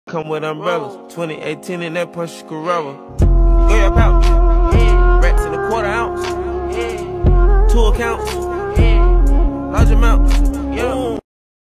Come with umbrellas. 2018 in that Porsche Carrera. Go your pal.